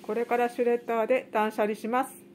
これからシュレッダーで断捨離します。